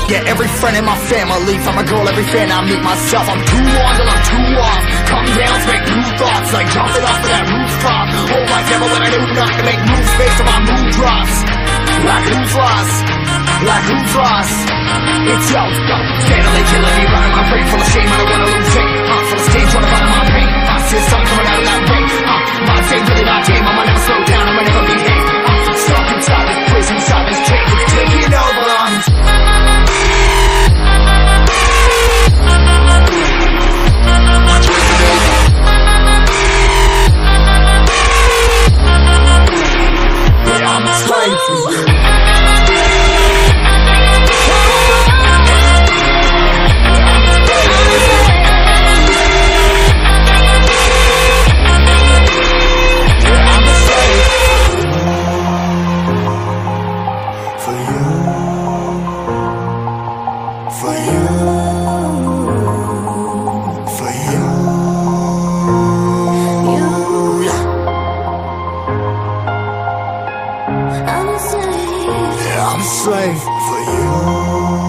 Yeah, every friend in my family, from a girl, every fan I meet myself. I'm too on till I'm too off. Come down to make new thoughts, like jumping off of that rooftop. Whole life never when I knew not to make moves based on my mood drops. Like who's lost? Like who's lost? It's yo, steadily killing me, running my brain full of shame. I don't wanna lose it. Full of stage, trying to run my pain. I see the sun coming out of that rain. My day really not game. I'ma never slow down. I'ma never behave. Stuck inside this prison, inside this cage. It's taking over. I'm a slave for you.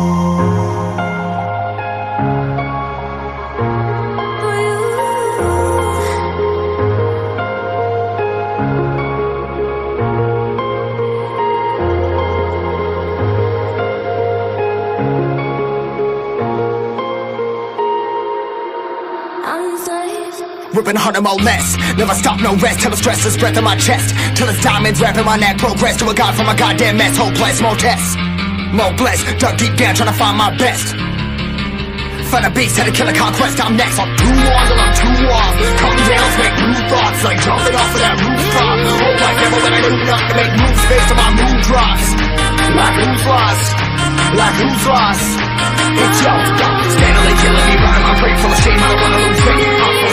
Ripping harder, more less. Never stop, no rest. Till the stress is breath in my chest. Till it's diamonds wrapping my neck. Progress to a god from a goddamn mess. Hopeless, more tests, more blessed. Dug deep down, trying to find my best. Find a beast, had to kill a conquest. I'm next. I'm too on till I'm too off. Come down, make new thoughts, like jumping off of that rooftop. Whole life never when I knew not to make moves based on my mood drops. Like who's lost? Like who's lost? It's yo, steadily killing me, running my brain full of shame. I don't wanna lose it.